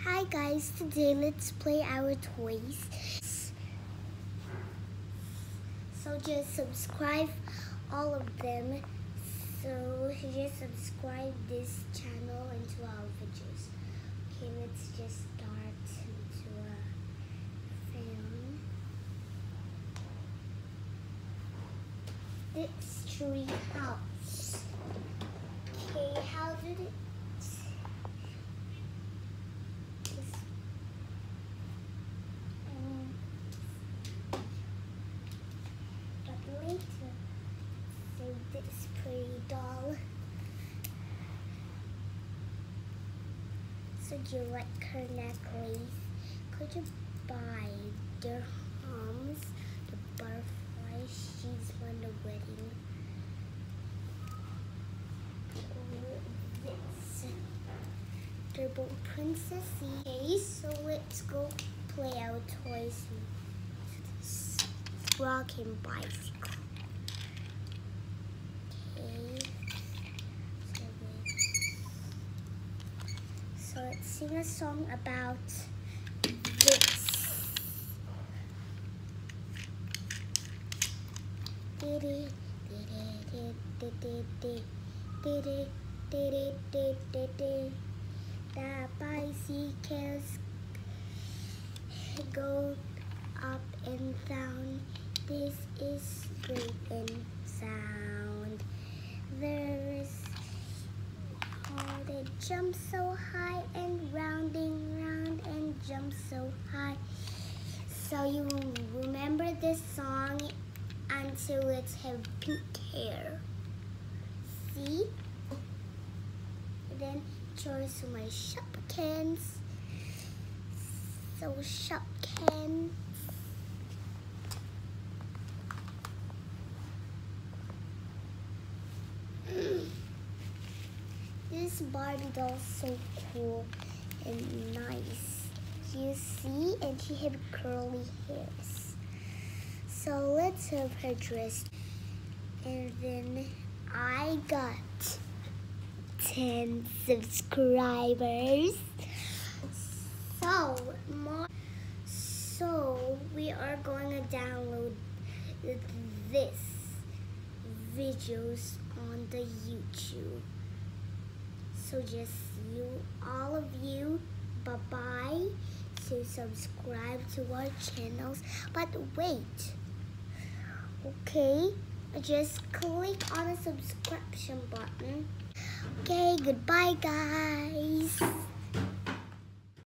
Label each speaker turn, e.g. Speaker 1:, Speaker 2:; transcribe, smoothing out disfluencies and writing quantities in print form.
Speaker 1: Hi guys, today let's play our toys. So just subscribe all of them. So just subscribe this channel into our videos. Okay, let's just start into a film. This tree house. Okay, how did it? So this pretty doll. So do you like her necklace? Could you buy dirhams? The butterfly, she's on the wedding. This. They're both princessy. Okay, so let's go play our toys. This rocking bicycle. So let's sing a song about this. The bicycles go up and down. This is great and sound. There is they jump so high and rounding round and jump so high. So you remember this song until it's have pink hair. See? And then choose my shopkins. So shopkins. This Barbie doll is so cool and nice. You see, and she has curly hairs. So let's have her dressed. And then I got 10 subscribers. So we are going to download this videos on the YouTube. So just all of you, bye-bye. So subscribe to our channels. But wait, okay, just click on the subscription button. Okay, goodbye guys.